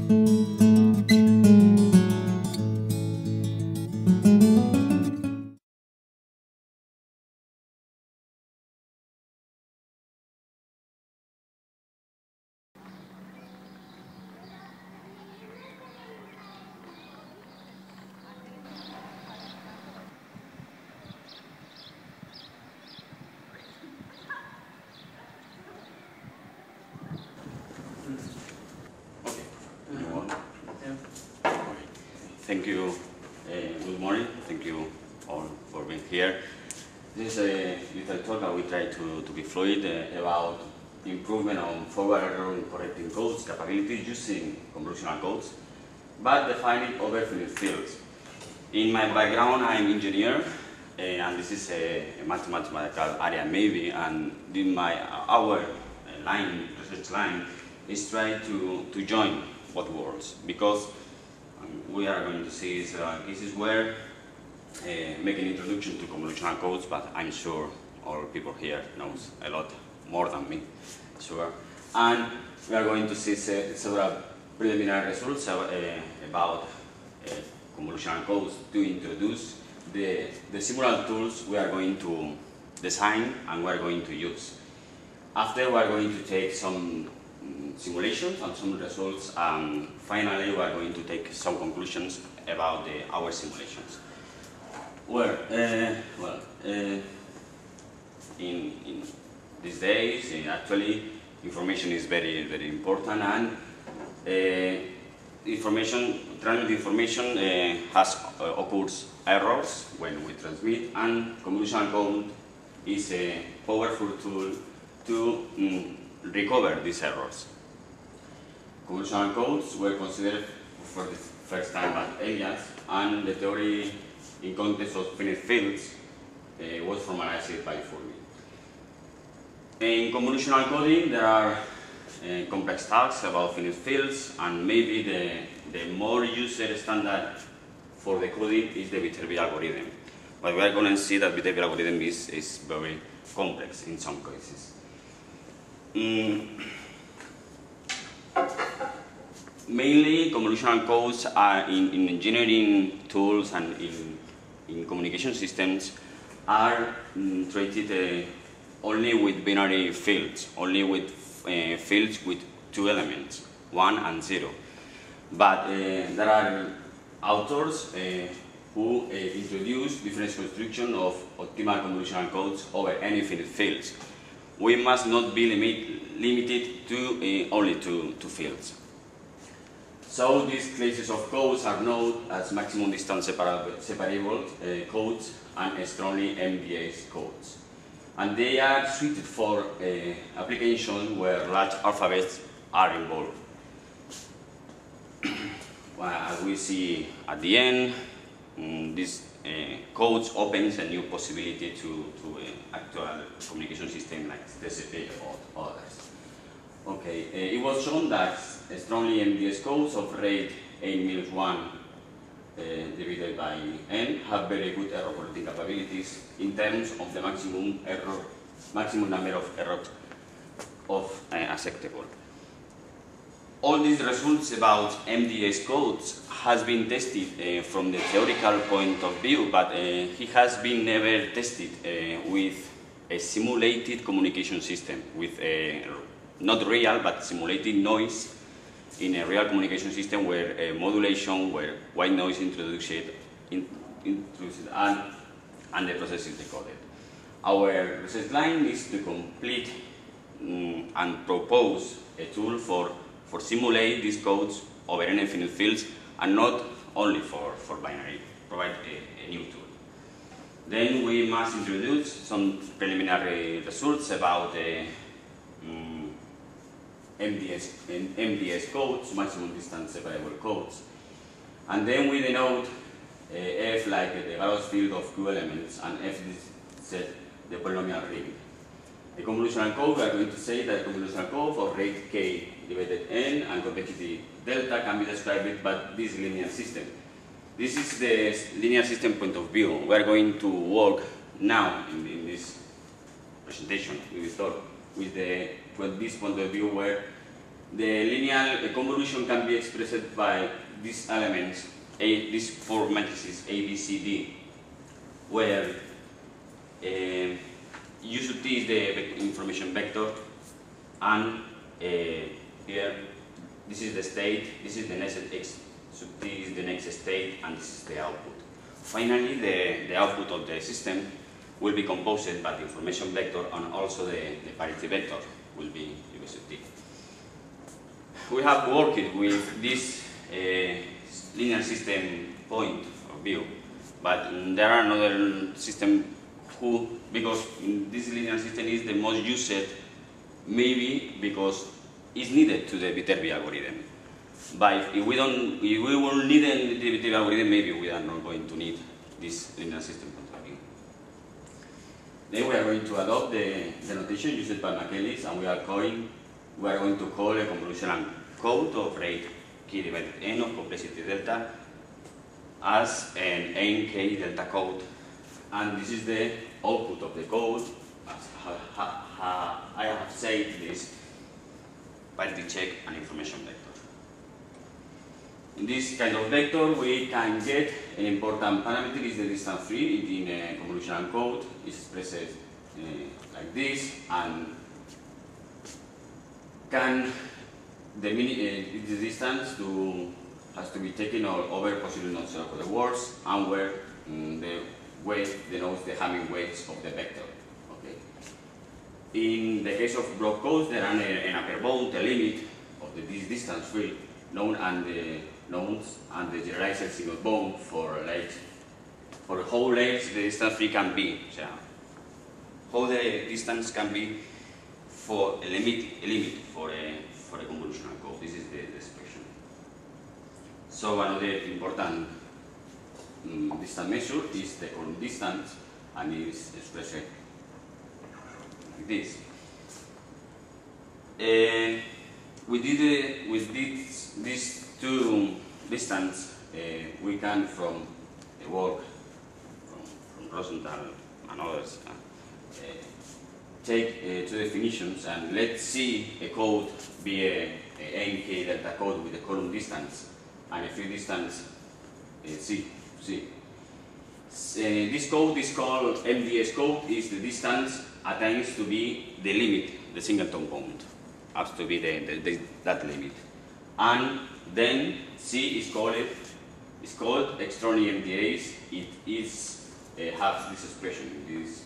Thank you. Good morning. Thank you all for being here. This is a little talk that we try to be fluid about improvement on forward error in correcting codes, capabilities using convolutional codes, but defining over finite fields. In my background, I'm an engineer, and this is a mathematical area maybe, and our research line is try to join both worlds, because we are going to see cases where make an introduction to convolutional codes, but I'm sure all people here knows a lot more than me, sure. And we are going to see several preliminary results about convolutional codes to introduce the similar tools we are going to design and we are going to use. After, we are going to take some simulations and some results, and finally we are going to take some conclusions about our simulations. In these days, actually, information is very, very important, and transmit information occurs errors when we transmit, and convolutional code is a powerful tool to recover these errors. Convolutional codes were considered for the first time by Elias, and the theory in context of finite fields was formalized by Furby. In convolutional coding, there are complex tasks about finite fields, and maybe the more user standard for the coding is the Viterbi algorithm. But we are going to see that Viterbi algorithm is very complex in some cases. Mainly, convolutional codes are in engineering tools and in communication systems are treated only with binary fields, only with fields with two elements, 1 and 0. But there are authors who introduce different construction of optimal convolutional codes over any finite fields. We must not be limited to only two fields. So these classes of codes are known as maximum distance separable codes and strongly MDA codes. And they are suited for applications where large alphabets are involved. Well, as we see at the end, this codes opens a new possibility to actual communication system like TCP or others. Okay, it was shown that strongly MDS codes of rate n-1 divided by n have very good error correcting capabilities in terms of the maximum number of errors acceptable. All these results about MDS codes has been tested from the theoretical point of view, but he has been never tested with a simulated communication system, with not real but simulated noise in a real communication system where modulation, where white noise introduced and the process is decoded. Our research line is to complete and propose a tool for simulate these codes over any infinite fields, and not only for binary, provide a new tool. Then we must introduce some preliminary results about MDS codes, maximum distance separable codes. And then we denote F like the Gauss field of Q elements, and F is the polynomial ring. The convolutional code, we are going to say that convolutional code for rate k divided n and complexity delta can be described by this linear system. This is the linear system point of view. We are going to work now in this presentation, with this talk, with this point of view where the linear convolution can be expressed by these elements, these four matrices A, B, C, D, where U sub t is the information vector, and here this is the state, this is the next x sub t is the next state, and this is the output. Finally, the output of the system will be composed by the information vector, and also the parity vector will be U sub t. We have worked with this linear system point of view, but there are another system because this linear system is the most used, maybe because it's needed to the Viterbi algorithm. But if we will need the Viterbi algorithm, maybe we are not going to need this linear system point of view. Then we are going to adopt the notation used by Michaelis, and we are going to call a convolutional code of rate k divided n of complexity delta as an nk delta code, and this is the output of the code. As I have said, this parity check and information vector. In this kind of vector, we can get an important parameter is the distance free in a convolutional code. It's expressed like this, and can the distance has to be taken over possibly not zero for the words, and where the weight denotes the Hamming weights of the vector. Okay. In the case of block codes, there are an upper bound, a limit of this distance free known and the generalized single bound for layers. For whole layers, the distance free can be. So, how the distance can be for a limit for a convolutional code. This is the expression. So another important distance measure is the column distance, and it is expressed like this. With these two distance, we can from the work from Rosenthal and others take two definitions, and let's see a code be a nk delta code with a column distance and a free distance c. This code is called MDS code. Is the distance attains to be the limit, the singleton bound, has to be that limit, and then C is called extraordinary MDAs. It is has this expression. This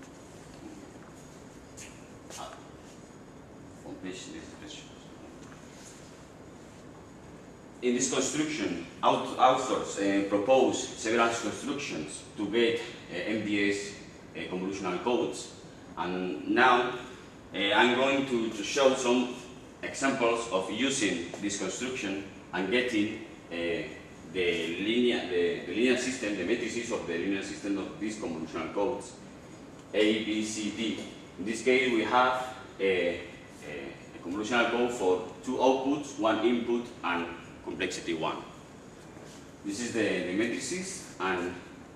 in this construction, authors propose several constructions to get MDS convolutional codes, and now I'm going to show some examples of using this construction and getting the linear system, the matrices of the linear system of these convolutional codes, A, B, C, D. In this case, we have a convolutional code for two outputs, one input, and complexity 1. This is the matrices, and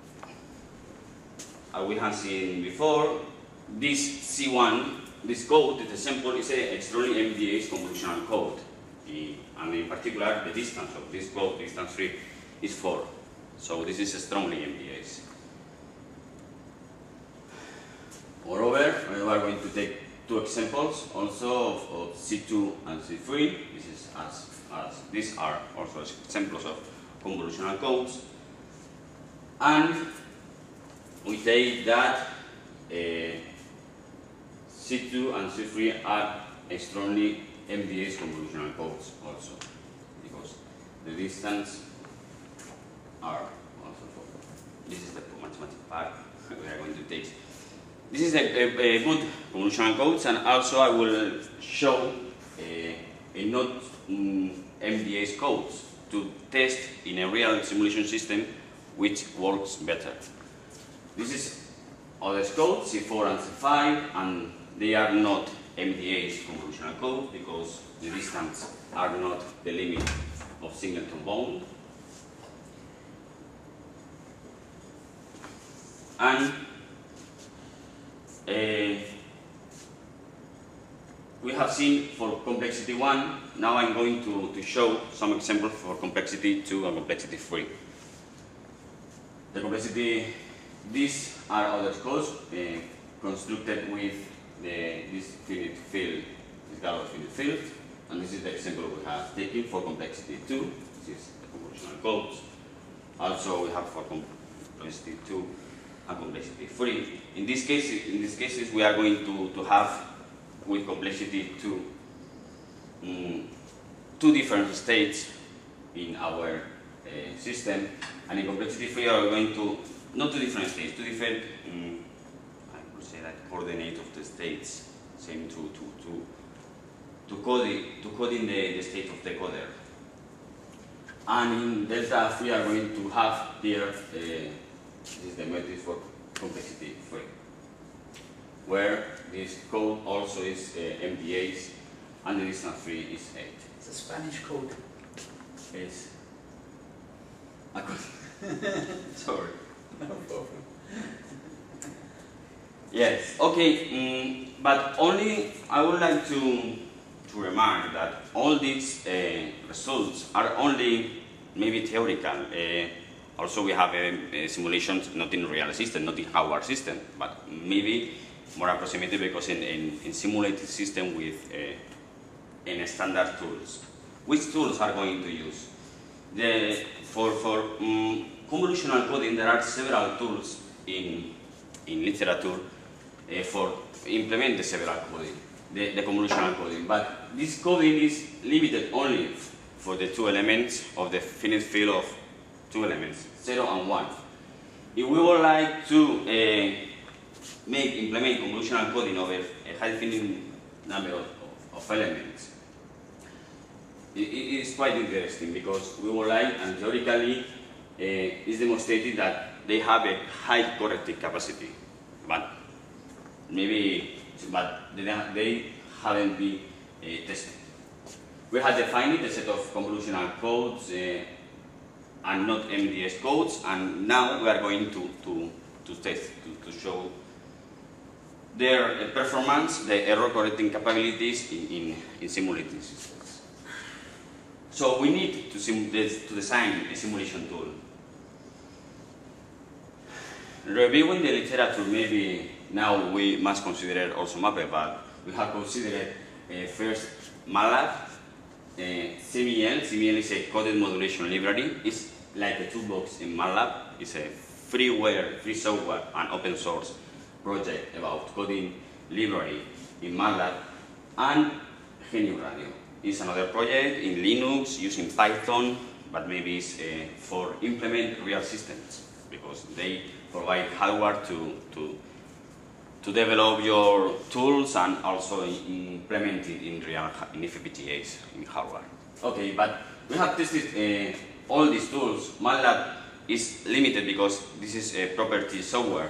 as we have seen before, this C1, this code, the sample is an extraordinary MDA's convolutional code, and in particular, the distance of this code, distance free, is 4. So this is strongly MDA's. Moreover, we are going to take two examples also of C2 and C3. This is as these are also examples of convolutional codes, and we take that C2 and C3 are strongly MDA's convolutional codes also, because the distance are also 4. This is the mathematical part we are going to take. This is a good convolutional codes, and also I will show a not MDA's codes to test in a real simulation system which works better. This is other codes, C4 and C5, and they are not MDA's convolutional code because the distance are not the limit of singleton bound. And we have seen for complex complexity 1. Now I'm going to show some examples for complexity 2 and complexity 3. The complexity, these are other codes constructed with this finite field, this Galois finite field, and this is the example we have taken for complexity 2. This is the convolutional codes. Also, we have for complexity 2 and complexity 3. In these cases, we are going to have with complexity 2 two different states in our system, and in complexity 3 we are going to not two different states, two different I would say like coordinate of the states, same to coding the state of the coder. And in delta 3 we are going to have here this is the metric for complexity 3, where this code also is MD8 and the distance 3 is 8. It's a Spanish code. It's sorry. No problem. Yes, okay, but only I would like to remark that all these results are only maybe theoretical. Also, we have simulations not in real system, not in hardware system, but maybe more approximated because in simulated system with in standard tools. Which tools are going to use? For convolutional coding, there are several tools in literature for implement the several coding, the convolutional coding. But this coding is limited only for the two elements of the finite field of two elements, 0 and 1. If we would like to implement convolutional coding over a high finite number of elements, it is quite interesting because we would like, and theoretically it's demonstrated that they have a high corrective capacity, but maybe they haven't been tested. We have defined a set of convolutional codes and not MDS codes, and now we are going to test, to show their performance, the error correcting capabilities in simulated systems. So we need to design a simulation tool. Reviewing the literature, maybe now we must consider also MAPRE, but we have considered first MATLAB, CML. CML is a coded modulation library. It's like a toolbox in MATLAB. It's a freeware, free software, and open source project about coding library in MATLAB. And GNU Radio is another project in Linux using Python, but maybe it's for implement real systems because they provide hardware to develop your tools and also implement it in real in FPGAs in hardware. Okay, but we have tested all these tools. MATLAB is limited because this is a proprietary software.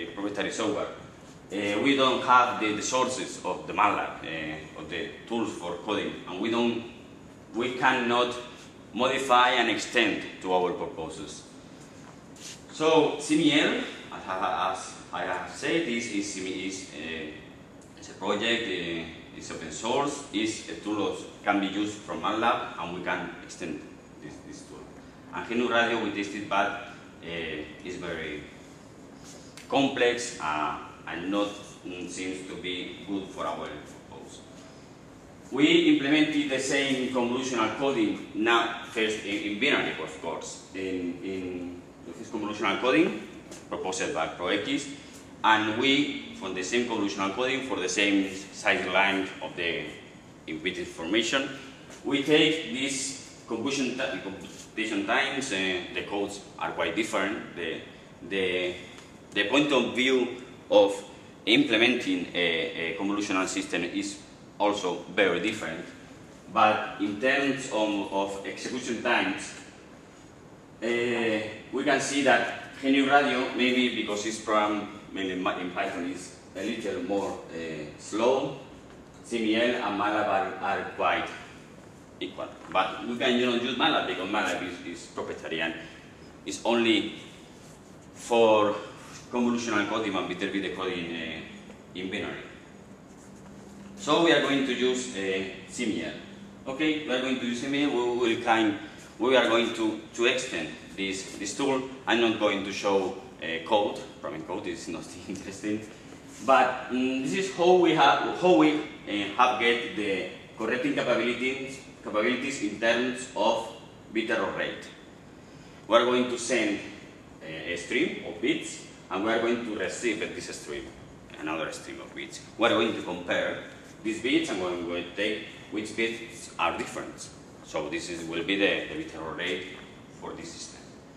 We don't have the sources of the MATLAB, of the tools for coding, and we cannot modify and extend to our purposes. So CML, as I have said, is a project, it's open source, it's a tool that can be used from MATLAB, and we can extend this tool. And GNU Radio we tested, but it's very complex and not seems to be good for our purpose. We implemented the same convolutional coding now first in binary, of course, in this convolutional coding proposed by ProX, and we, for the same convolutional coding, for the same size line of the bit information, we take this computation times, the codes are quite different. The point of view of implementing a convolutional system is also very different, but in terms of execution times, we can see that GNU Radio, maybe because it's programmed mainly in Python, is a little more slow. CML and MATLAB are quite equal. But we can use MATLAB because MATLAB is proprietary and it's only for convolutional coding and bit coding in binary. So we are going to use CML. Okay, we are going to use CML. We are going to extend this tool. I'm not going to show code. Programming code is not interesting. But this is how we have get the correcting capabilities in terms of bit error rate. We are going to send a stream of bits, and we are going to receive this stream, another stream of bits. We are going to compare these bits, and we are going to take which bits are different. So this will be the bit error rate for this system.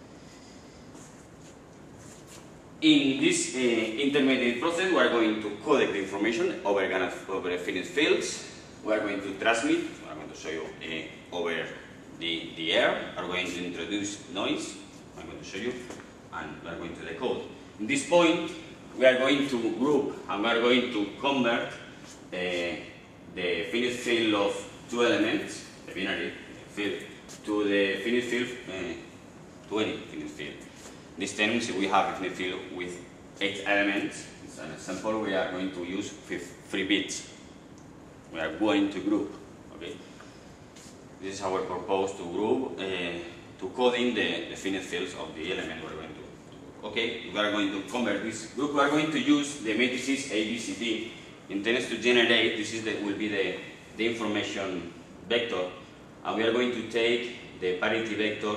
In this intermediate process, we are going to codec the information over finished fields. We are going to transmit. We are going to show you over the air. We are going to introduce noise. I'm going to show you, and we are going to decode. In this point, we are going to group, and we are going to convert the finished field of two elements, the binary field, to the finished field, to any finished field. This time, we have a finished field with 8 elements. As an example, we are going to use 3 bits. We are going to group. Okay. This is our purpose, to group, to code in the finished fields of the element we are going to. Okay, we are going to convert this group. We are going to use the matrices ABCD intended to generate. This is will be the information vector, and we are going to take the parity vector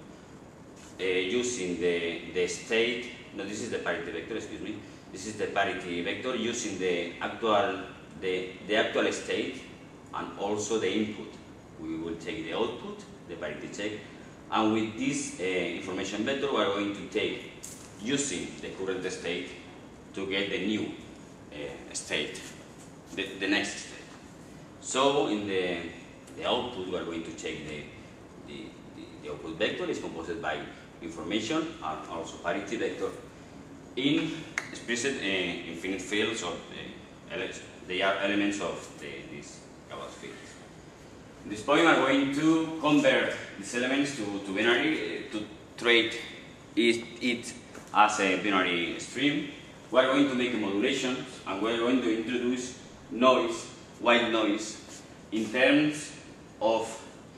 using the state. No, this is the parity vector. Excuse me. This is the parity vector using the actual state and also the input. We will take the output, the parity check, and with this information vector, we are going to take using the current state to get the new state, the next state. So in the output, we are going to check the output vector is composed by information and also parity vector in explicit infinite fields of they are elements of this Gauss field. At this point, we are going to convert these elements to binary, to treat it as a binary stream. We are going to make modulations, and we are going to introduce noise, white noise, in terms of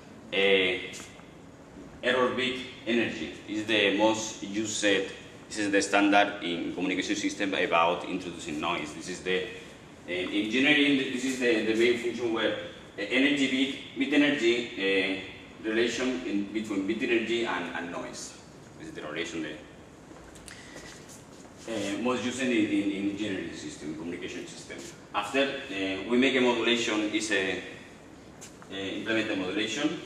error bit energy. This is the most used. This is the standard in communication system about introducing noise. This is the in engineering. This is the main function where energy bit energy relation between bit energy and noise. This is the relation most used in engineering system, communication system. After we make a modulation, is implement the modulation.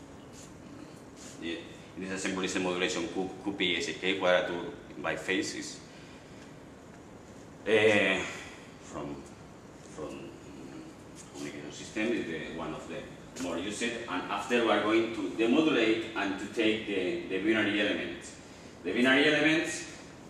In this example, is a modulation QPSK, quadrature by phases. From communication system is one of the more used, and after we are going to demodulate and to take the binary elements. The binary elements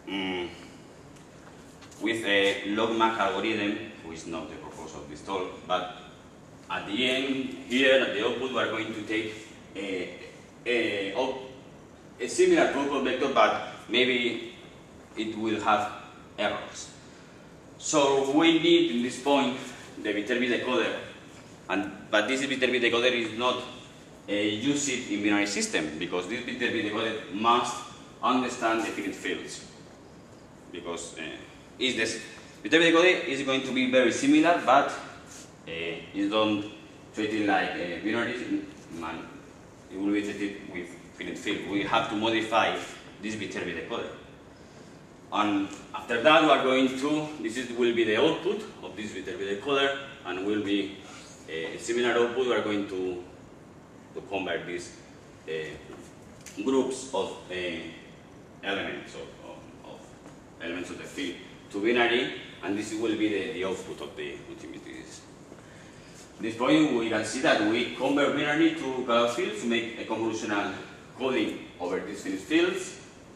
with a logMAC algorithm, which is not the purpose of this talk, but at the end here at the output we are going to take a similar output vector, but maybe it will have errors. So we need in this point the Viterbi decoder, but this Viterbi decoder is not used in binary system, because this Viterbi decoder must understand the finite fields, because Viterbi decoder is going to be very similar, but it don't treat it like binary. It will be treated with finite field. We have to modify this Viterbi decoder. And after that, we are going to, will be the output of this Viterbi decoder, and will be a similar output. We are going to convert these groups of elements of elements of the field to binary, and this will be the output of the multimeters. At this point, we can see that we convert binary to Gauss fields to make a convolutional coding over these finished fields.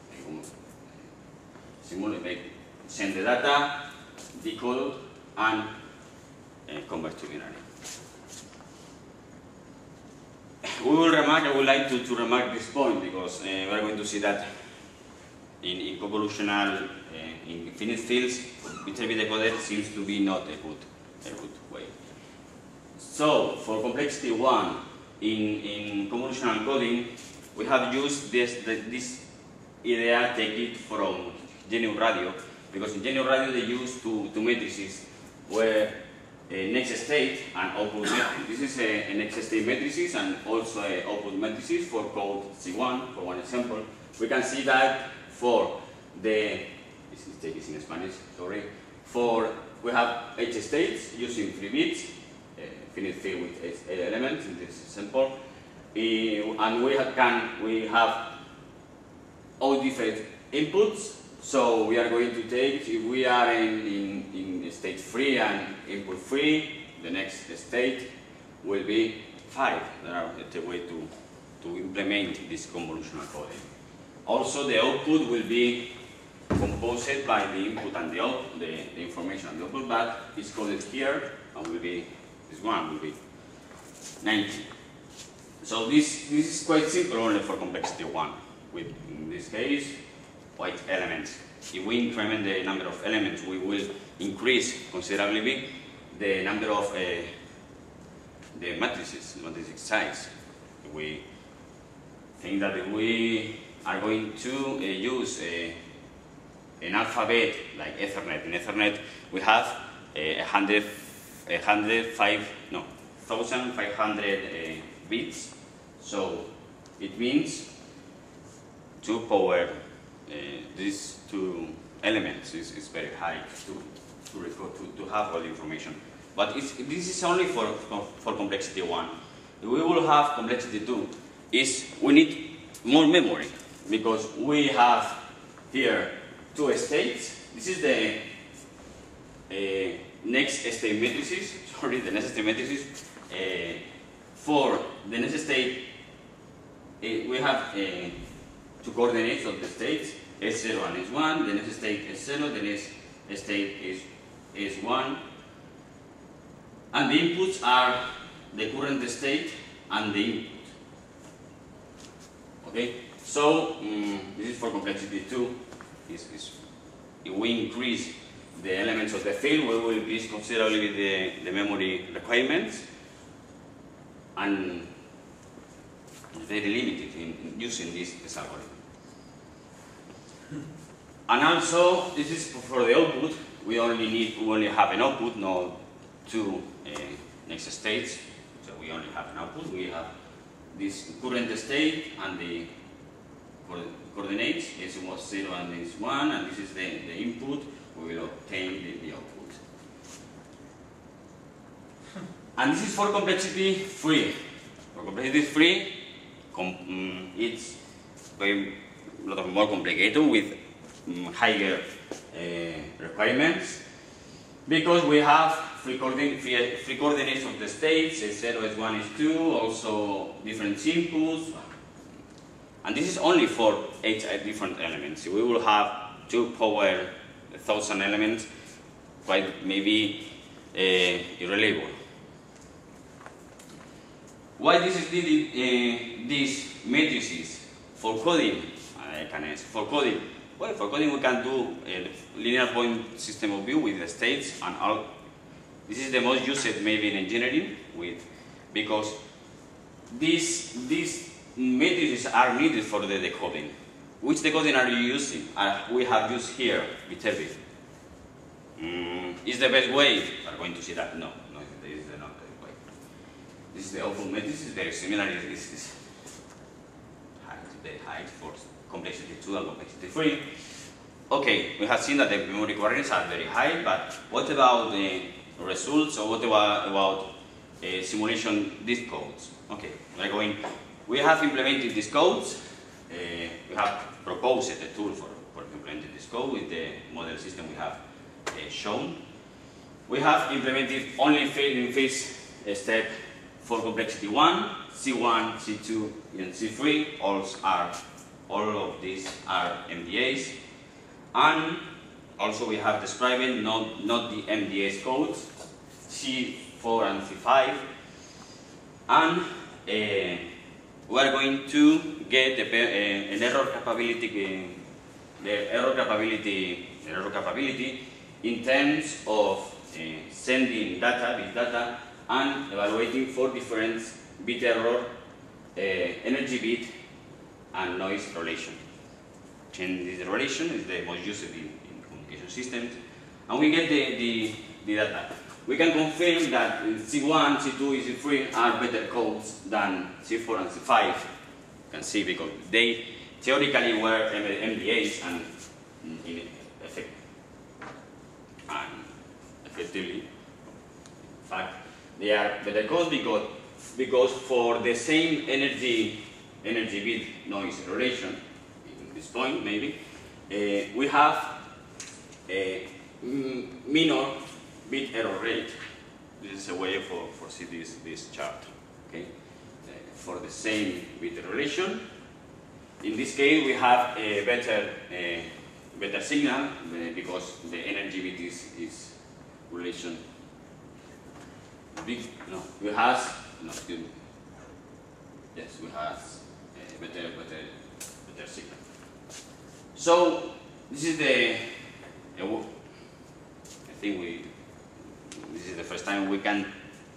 Send the data, decode, and convert to binary. I would like to remark this point, because we are going to see that in convolutional, in finite fields, Viterbi decoder seems to be not a good way. So for complexity 1 in convolutional coding, we have used this idea, take it from Genius Radio, because in Genius Radio they use two matrices where next state and output matrix. This is a next state matrices and also a output matrices for code C1, for one example. We can see that for the, this mistake is in Spanish, sorry, for we have H states using 3 bits, finite field with 8 elements in this example, and we have all different inputs. So we are going to take, if we are in state 3 and input 3, the next state will be 5. That's a way to implement this convolutional coding. Also, the output will be composed by the input and the output, the information and the output, but it's coded here and will be, this one will be 90. So this is quite simple only for complexity 1, with, in this case, white elements. If we increment the number of elements, we will increase considerably the number of the matrices size. We think that if we are going to use an alphabet like Ethernet. In Ethernet, we have 1,500 bits. So it means 2 power these 2 elements is very high to record, to have all the information. But this is only for complexity 1. If we will have complexity 2, we need more memory, because we have here 2 states. This is the next state matrices. Sorry, the next state matrices. For the next state, we have 2 coordinates of the states, S0 and S1. The next state is 0, the next state is 1. And the inputs are the current state and the input. Okay, so this is for complexity 2. If we increase the elements of the field, we will increase considerably the memory requirements, and it's very limited in using this algorithm. And also, this is for the output. We only have an output, not 2 next states. So we only have an output. We have this current state and the coordinates, S0 and S1, and this is the input. We will obtain the output. And this is for complexity 3. For complexity 3, it's very a lot more complicated with higher requirements, because we have 3 coordinates of the states, S0, S1, S2, also different inputs. And this is only for 8 different elements. We will have 2 power 1,000 elements, quite maybe irreliable. Why this is needed, these matrices for coding? For coding, well, for coding we can do a linear point system of view with the states and all. This is the most used maybe in engineering, because these matrices are needed for the decoding. Which decoding are you using? We have used here Viterbi. Is the best way? We are going to see that. No, this is not the way. This is the output matrix. It's very similar. This is height for complexity 2 and complexity 3. Okay, we have seen that the memory requirements are very high, but what about the results, or what about simulation disk codes? Okay, we have implemented these codes. We have proposed a tool for implementing this code with the model system we have shown. We have implemented only in phase step for complexity 1, C1, C2, and C3. All of these are MDAs. And also we have described not the MDAs codes, C4 and C5. And we are going to get an error capability in terms of sending data, big data, and evaluating 4 different bit error, energy bit, and noise relation. And this relation is the most used in communication systems, and we get the data. We can confirm that C1, C2, C3 are better codes than C4 and C5. You can see because they theoretically were MDAs and in effect and effectively, in fact, they are better codes because for the same energy bit noise relation in this point maybe we have a minor bit error rate. This is a way for see this chart. Okay, for the same bit relation. In this case, we have a better signal because the energy bit is relation big. No, we have no. Excuse me. Yes, we have a better signal. So this is the. I think this is the first time we can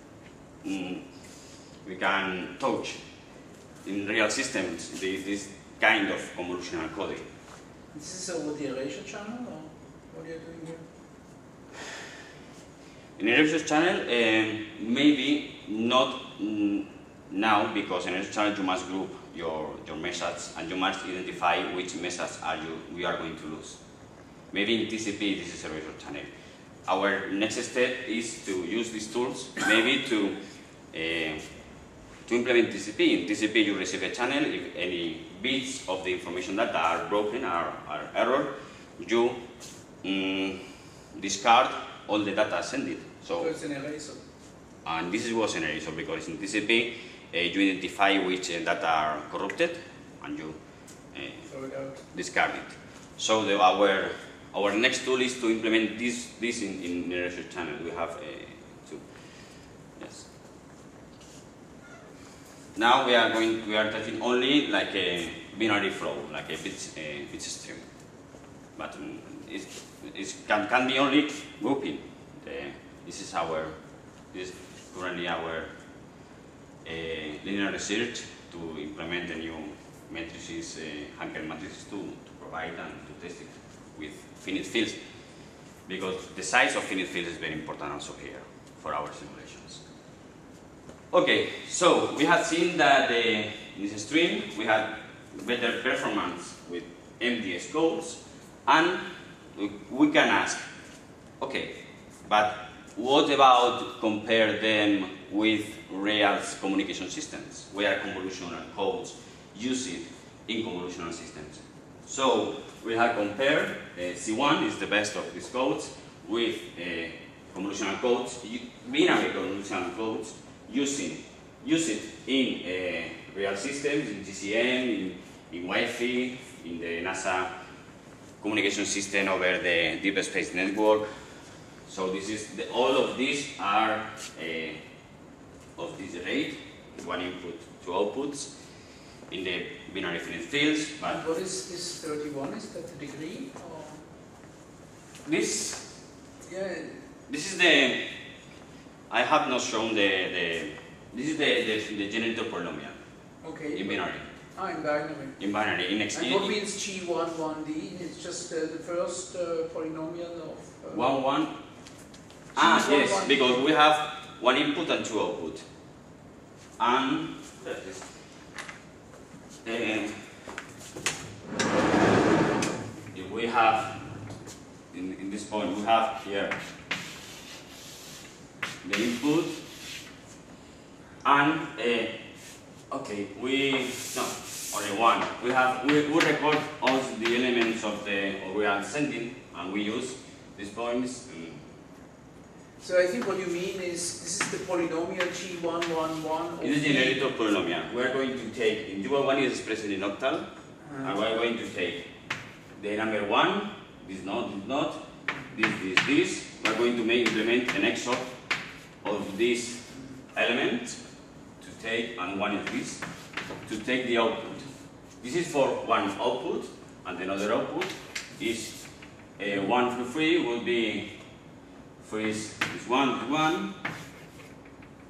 touch in real systems this kind of convolutional coding. This is over the erasure channel, or what are you doing here? In erasure channel, maybe not now, because in erasure channel you must group your methods and you must identify which methods we are going to lose. Maybe in TCP this is erasure channel. Our next step is to use these tools, maybe to implement TCP. In TCP you receive a channel. If any bits of the information data are broken, are error, you discard all the data sent it. So it's an eraser. And this was an eraser because in TCP you identify which data are corrupted and you discard it. So our next tool is to implement this in erasure channel. We have two. Yes. Now we are touching only like a binary flow, like a bit stream. But it can be only grouping. This is currently our linear research to implement the new matrices, Hankel matrices to provide and to test it with finite fields, because the size of finite fields is very important also here for our simulations. Okay, so we have seen that in this stream we had better performance with MDS codes, and we can ask, okay, but what about compare them with real communication systems, where convolutional codes use it in convolutional systems? So we have compared C1 is the best of these codes with convolutional codes, binary convolutional codes, use it in real systems, in GCM, in Wi-Fi, in the NASA communication system over the deep space network. So this is all of these are of this rate, one input, two outputs in the binary finite fields. But what is this 31? Is that the degree? Or? This? Yeah. This is the. I have not shown the. This is the generator polynomial. Okay. In binary. Ah, in binary. In binary. And what means G1, 1D? It's just the first polynomial of. 1, 1. Ah, yes, 1, because we have one input and two output. And if we have in this point we have here the input and okay, only one. We record all the elements of we are sending, and we use these points. So I think what you mean is this is the polynomial G111. It is the generator polynomial. We are going to take in G1 is expressed in octal, and we are going to take the number 1, this not, this. We are going to implement an XOR of this element to take, and one is this, to take the output. This is for one output, and another output is 1 through 3 will be. First is 1 to 1,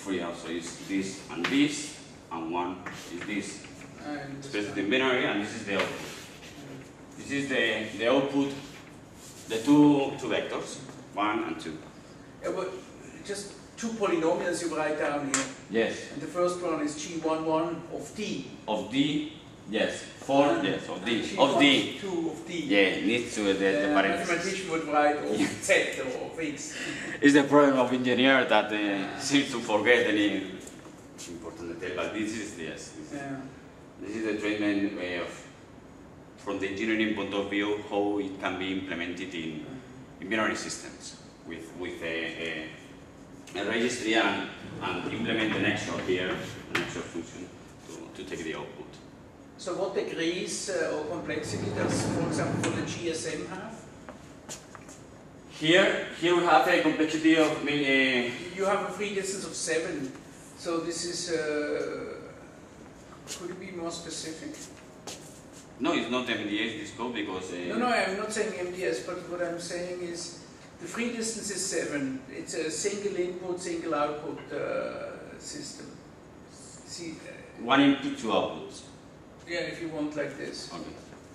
3 also is this, and 1 is this. Expressed in binary, and this is the output. This is the output, the two vectors, 1 and 2. Yeah, but just two polynomials you write down here. Yes. And the first one is G11 of D. Of D, yes. 4, yes, of D. G12 Of D. of D. Yeah, needs to the parentheses. Mathematician would write of Z or of X. It's the problem of engineer that seems to forget any important detail, but this is yes. This is the treatment way of, from the engineering point of view, how it can be implemented in binary systems with a registry and implement an XOR here, an XOR function to take the output. So what degrees or complexity does, for example, the GSM have? Here we have a complexity of you have a free distance of 7. So this is. Could you be more specific? No, it's not MDS this code because. No, I'm not saying MDS, but what I'm saying is the free distance is 7. It's a single input, single output system. See. 1 input, 2 outputs. Yeah, if you want like this. Okay.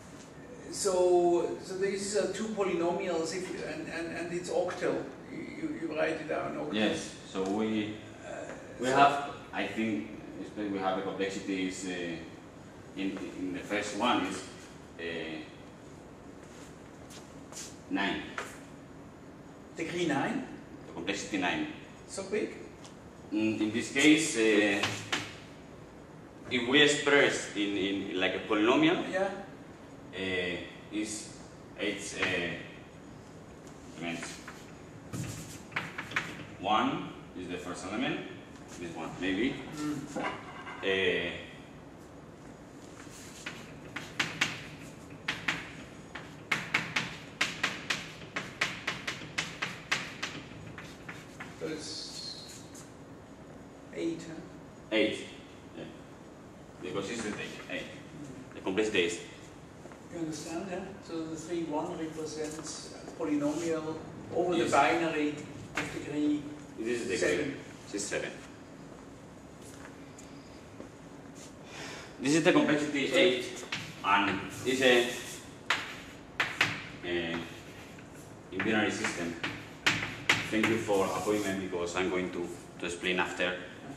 So these are two polynomials, and it's octal. You write it down octal. Yes. So we have, I think, we have a complexity is in the first one is 9. Degree 9. The complexity 9. So big. In this case, if we express in like a polynomial, yeah, it's elements. 1 is the first element. This one maybe. So it's 8, huh? 8. Yeah. Because it's the 8. The complexity is. You understand, yeah? So the 3, 1 represents a polynomial over Yes. the binary of degree This is the 7. This is 7. This is the complexity 8, and it's a in binary system. Thank you for appointment because I'm going to explain after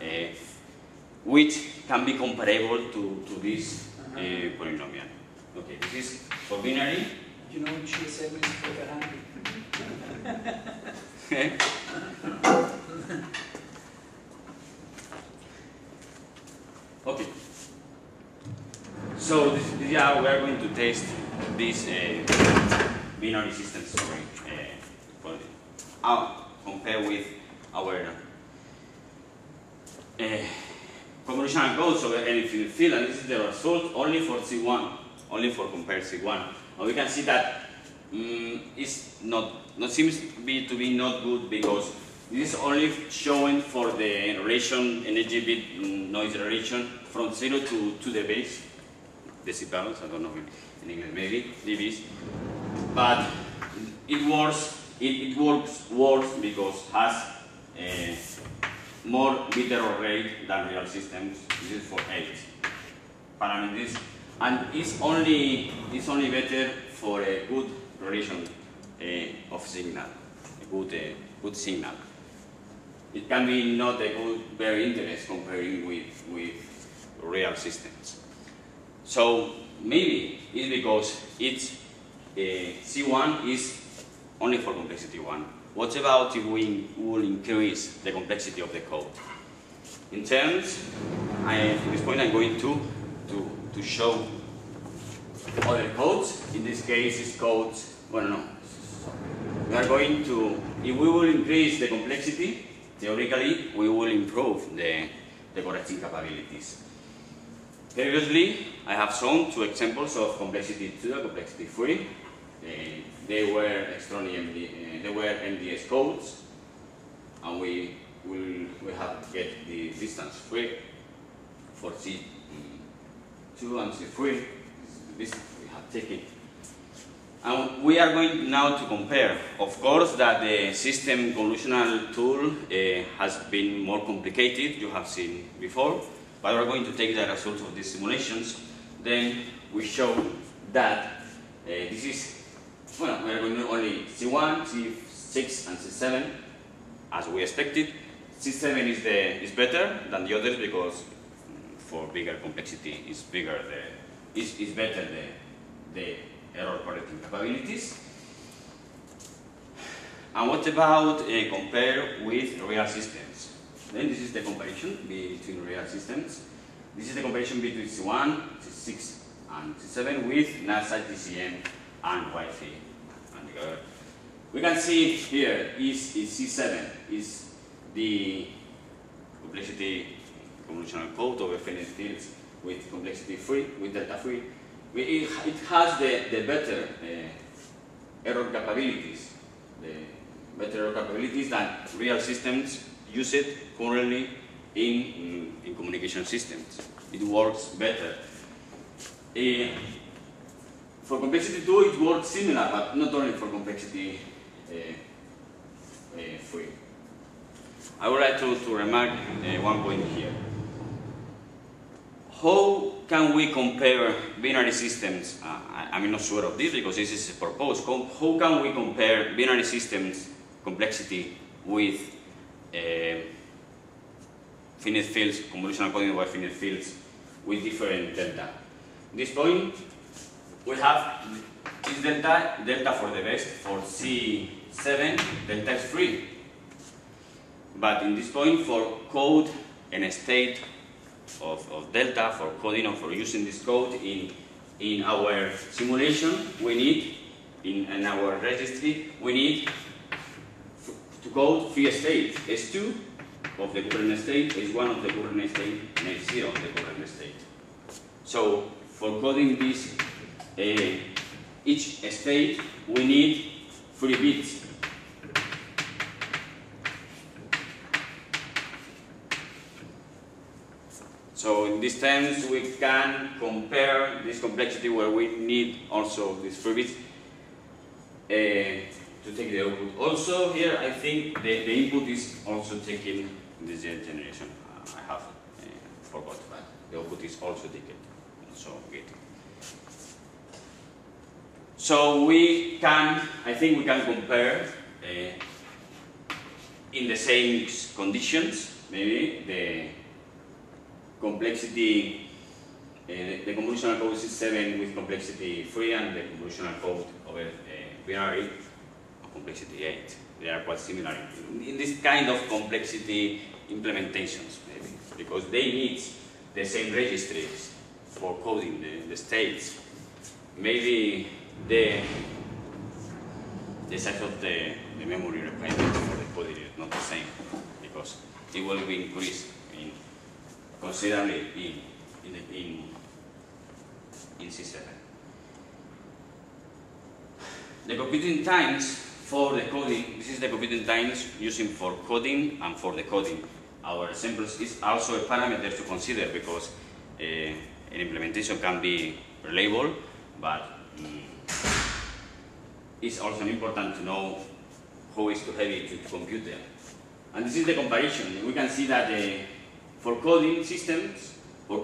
which can be comparable to this polynomial. Okay, this is for binary. You know GSM is for the hand. Okay. So we are going to test this binary system. Sorry, compare with our convolutional code. So anything field, and this is the result only for C1, only for compare C1. And we can see that it's not seems to be not good because this is only showing for the relation energy bit noise relation from 0 to the base decibels. I don't know in English maybe dBs, but it works worse because has more bit error rate than real systems. This is for 8 parameters, and it's only better for a good relation of signal, a good signal. It can be not a good very interest comparing with real systems. So maybe it's because it's C1 is only for complexity 1. What about if we will increase the complexity of the code? In terms, at this point I'm going to show other codes. In this case, it's codes. Well, no. We are going to, if we will increase the complexity, theoretically, we will improve the correcting capabilities. Previously, I have shown 2 examples of complexity 2 and complexity 3. They were they were MDS codes, and we have to get the distance 3 for C2 and C3. This we have taken. And we are going now to compare. Of course, that the system convolutional tool has been more complicated, you have seen before, but we're going to take the results of these simulations. Then we show that this is, well, we are going to only C1, C6, and C7, as we expected. C7 is better than the others because for bigger complexity is better the error correcting capabilities. And what about compare with real systems? Then this is the comparison between real systems. This is the comparison between C1, C6, and C7 with NASA, TCM, and Wi-Fi. And we can see here is C7 is the complexity convolutional code of finite fields with complexity free, with delta free. It has the better error capabilities, that real systems use it currently in communication systems. It works better. For complexity 2, it works similar, but not only for complexity free. I would like to remark one point here. How can we compare binary systems? I'm not sure of this because this is proposed. How can we compare binary systems complexity with finite fields, convolutional coding over finite fields with different delta? At this point, we have this delta for the best. For C7, delta is free. But in this point, for code and a state of delta, for coding or for using this code in our simulation, we need, in our registry, we need to code 3 states, S2 of the current state, S1 of the current state, and S0 of the current state. So for coding this, each state, we need 3 bits. So in these terms, we can compare this complexity where we need also these 3 bits to take the output. Also here, I think the input is also taken in this generation. I have forgot, but the output is also taken. So good. So we can, I think we can compare in the same conditions, maybe the complexity, the convolutional code is 7 with complexity 3 and the convolutional code over binary complexity 8. They are quite similar in this kind of complexity implementations, maybe, because they need the same registries for coding the states. Maybe the size of the memory requirements for the coding is not the same, because it will be increased considerably in C7. The computing times for the coding, this is the computing times using for coding and for decoding. Our examples is also a parameter to consider because an implementation can be reliable, but it's also important to know how is too heavy to compute them. And this is the comparison. We can see that for coding systems,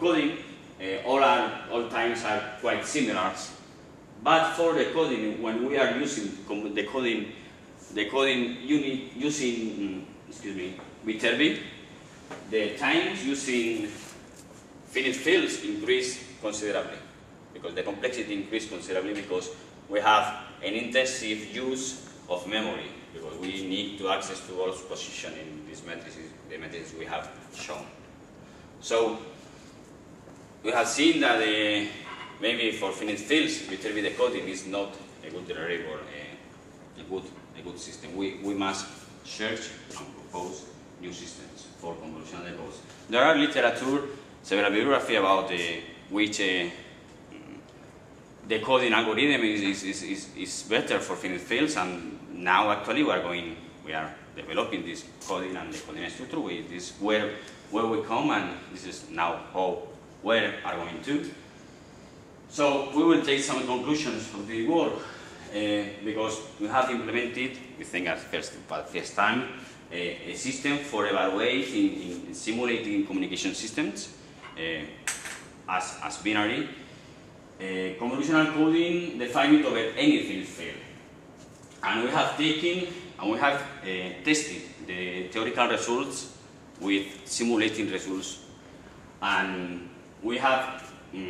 all times are quite similar. But for the coding, when we are using the coding unit using, Viterbi, the times using finite fields increase considerably because the complexity increased considerably because we have an intensive use of memory because we need to access to all position in these matrices, the matrices we have shown. So we have seen that maybe for finite fields, Viterbi decoding is not a good reliable, a good system. We must search and propose new systems for convolutional decodes. There are literature, several bibliography about which decoding algorithm is better for finite fields, and now actually we are developing this coding and decoding structure. This where we come, and this is now where are going to. So we will take some conclusions of the work. because we have implemented, we think at first time, a system for evaluating in simulating communication systems as binary. Convolutional coding defines over any field field. And we have taken and we have tested the theoretical results with simulating results. And we have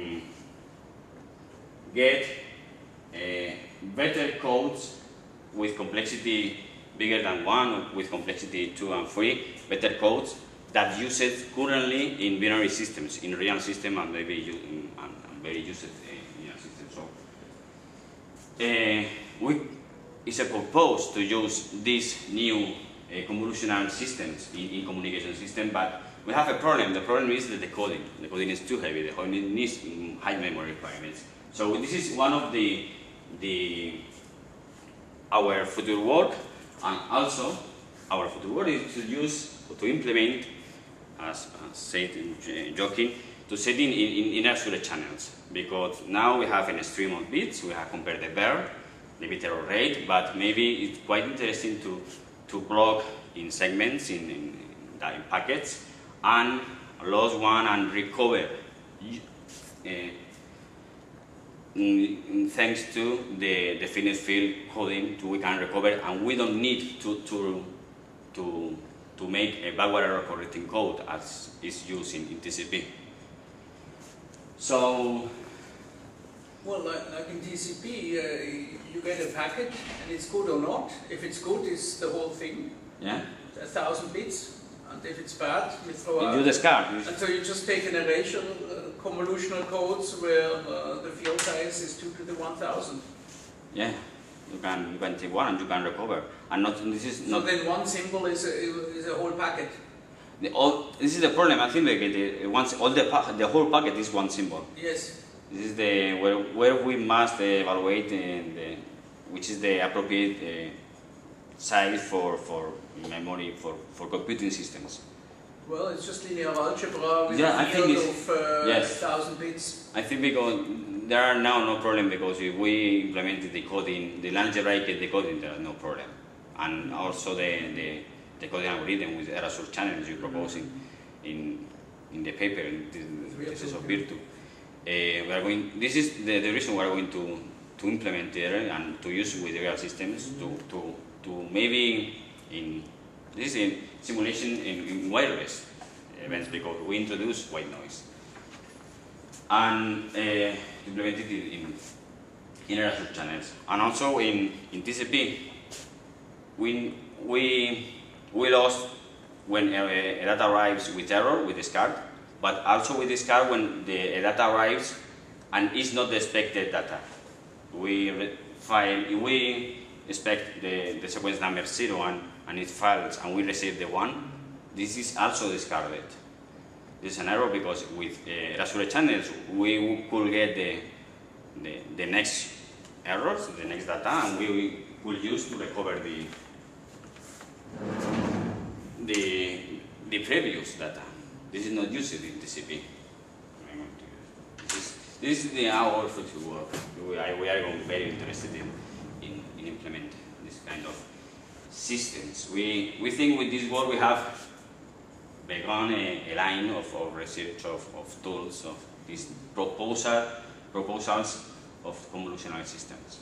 get better codes with complexity bigger than 1 or with complexity 2 and 3, better codes that use it currently in binary systems, in real system and maybe very used in a system. So it's a purpose to use these new convolutional systems in communication system, but we have a problem. The problem is the decoding. The coding is too heavy. The coding needs high memory requirements. So this is one of our future work, and also our future work is to use or to implement, as said in joking, to set in Erasure channels, because now we have a stream of bits. We have compared the BER, the bit error rate, but maybe it's quite interesting to block in segments in packets and lose one and recover. Thanks to the definite field coding, we can recover, and we don't need to make a backward error correcting code as is used in TCP. So, well, like in TCP, you get a packet and it's good or not. If it's good, it's the whole thing. Yeah. 1,000 bits. And if it's bad, you throw out. You discard. And so you just take an erasure convolutional codes where the field size is 2 to the 1,000. Yeah, you can take one and you can recover. And not this is not. So then one symbol is a whole packet. This is the problem. I think that the whole packet is one symbol. Yes. This is where we must evaluate which is the appropriate size for memory for computing systems. Well, it's just linear algebra with a field of yes. 1,000 bits. I think because there are now no problem, because if we implemented decoding, the algebraic decoding, there is no problem. And also the decoding algorithm with Erasure channels you're proposing in the paper, in this is of Virtu. This is the reason we are going to implement it and to use with real systems to maybe this is in simulation in wireless events, because we introduce white noise and implemented it in Erasure channels, and also in TCP we lost when a data arrives with error, we discard, but also we discard when the data arrives and is not the expected data. We expect the sequence number 0 and it fails and we receive the 1, this is also discarded. This is an error because with Erasure channels we could get the next errors, the next data, and we will use to recover the previous data. This is not used in TCP. This is our future work. We are very interested in implementing this kind of systems. We think with this work we have begun a line of research of tools, of these proposals of convolutional systems.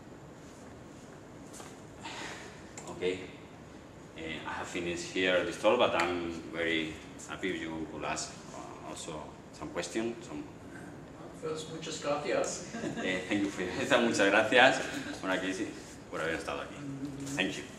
Okay, I have finished here this talk, but I'm very happy if you could ask also some questions. First, muchas gracias. Thank you for esta. Muchas gracias por haber estado aquí. Thank you.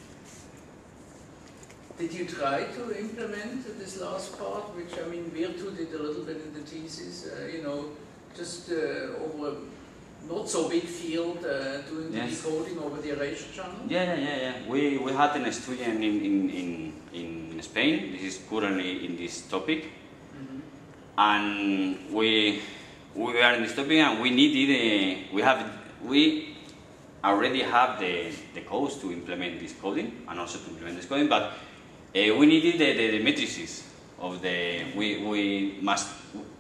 Did you try to implement this last part, which I mean, Virtu did a little bit in the thesis, just over not so big field, doing the decoding over the erasure channel? Yeah. We had a student in Spain. This is currently in this topic, and we are in this topic, and we needed we already have the codes to implement this coding and also to implement this coding, but we needed the matrices of the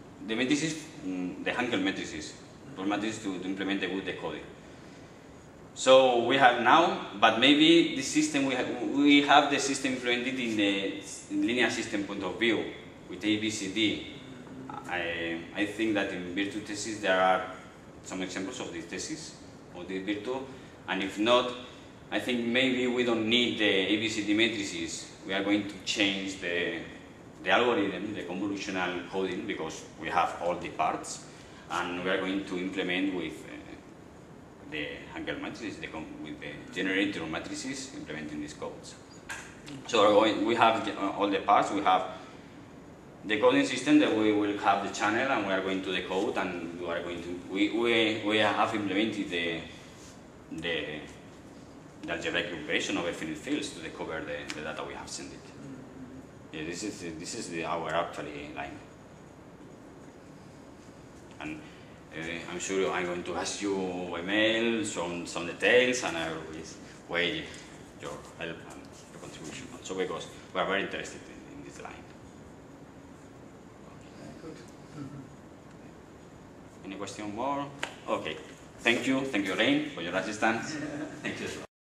matrices, the Hankel matrices, those matrices to implement a good decoding. So we have now, but maybe the system we have the system implemented in the linear system point of view with ABCD. I think that in Virtu thesis there are some examples of this thesis of this Virtu, and if not, I think maybe we don't need the ABCD matrices. We are going to change the algorithm, the convolutional coding, because we have all the parts, and we are going to implement with the Hankel matrices, with the generator matrices, implementing these codes. So we have all the parts. We have the coding system that we will have the channel, and we are going to decode, and we are going to we have implemented the algebraic operation of finite fields to decode the data we have sent it. Yeah, this is our actually line, and I'm sure I'm going to ask you email some details, and I will wait your help and your contribution also, because we are very interested in this line. Good. Any question more? Okay. Thank you, Rain, for your assistance. Thank you.